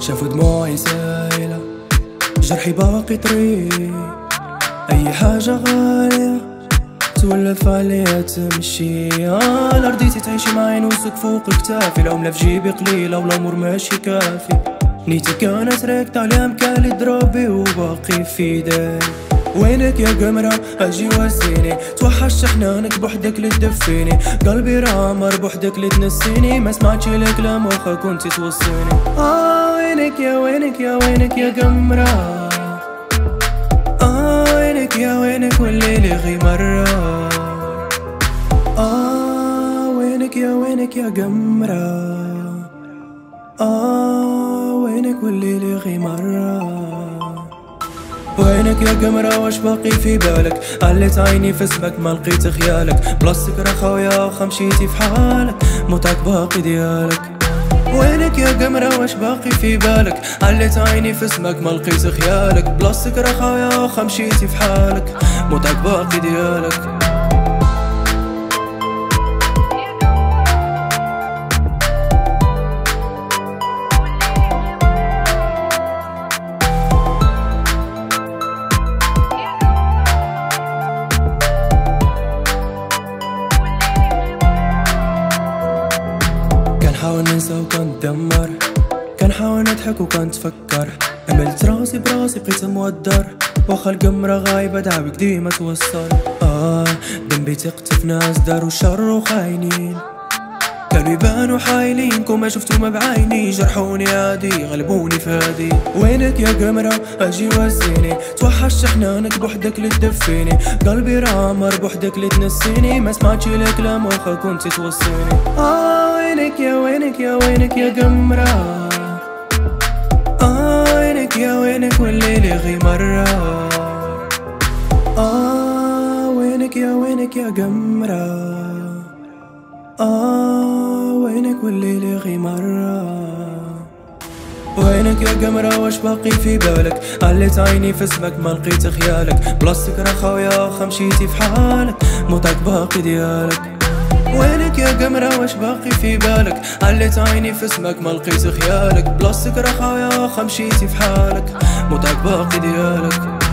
شافوا دموعي سايلة، جرحي باقي طريق، أي حاجة غالية تولف عليها تمشي. لرديتي تعيشي معي نوسك فوق كتافي، العملة في جيبي قليلة والأمور ماشي كافي. نيتي كانت راكدة على مكالي ضرابي وباقي في داي. وينك يا قمرة اجي واسيني، توحشت حنانك بوحدك اللي تدفيني، قلبي رامر بوحدك اللي تنسيني، ما سمعتش لك لا موخة كنتي توصيني. وينك يا وينك يا وينك يا قمرة، وينك يا وينك والليل يغي مرة. وينك يا وينك يا قمرة، وينك والليل يغي مرة. وينك يا قمرة واش باقي في بالك، علت عيني في اسمك ما لقيت خيالك، بلاصتك رخاوية خا مشيتي في حالك، موتك باقي ديالك. وينك يا قمرة واش باقي في بالك، علت عيني في اسمك ما لقيت خيالك، بلاصتك رخاوية خا مشيتي في حالك، موتك باقي ديالك. كنحاول ننسى وكنتدمر، كنحاول نضحك وكنتفكر، عملت راسي براسي بقيت مودر، واخا القمرة غايبة دعوك ديما توصل. ذنبي ثقت في ناس داروا شر وخاينين، كانوا يبانوا حايلين كون ما شفتو بعيني، جرحوني عادي غلبوني فادي. وينك يا قمرة اجي واسيني، توحشت حنانك بوحدك اللي تدفيني، قلبي رامر بوحدك اللي تنسيني، ما سمعتش لك لا موخة كنتي توصيني. وينك يا وينك يا وينك يا قمرة، وينك يا وينك والليل يغي مرة. وينك يا وينك يا قمرة، وينك والليل يغي مرة. وينك يا قمرة واش باقي في بالك، علت عيني في اسمك ما لقيت خيالك، بلاصتك رخاوية خا مشيتي في حالك، موتك باقي ديالك. وينك يا قمرة واش باقي في بالك، علت عيني في اسمك ما لقيت خيالك، بلاصتك رخاوية خا مشيتي في حالك، موتك باقي ديالك.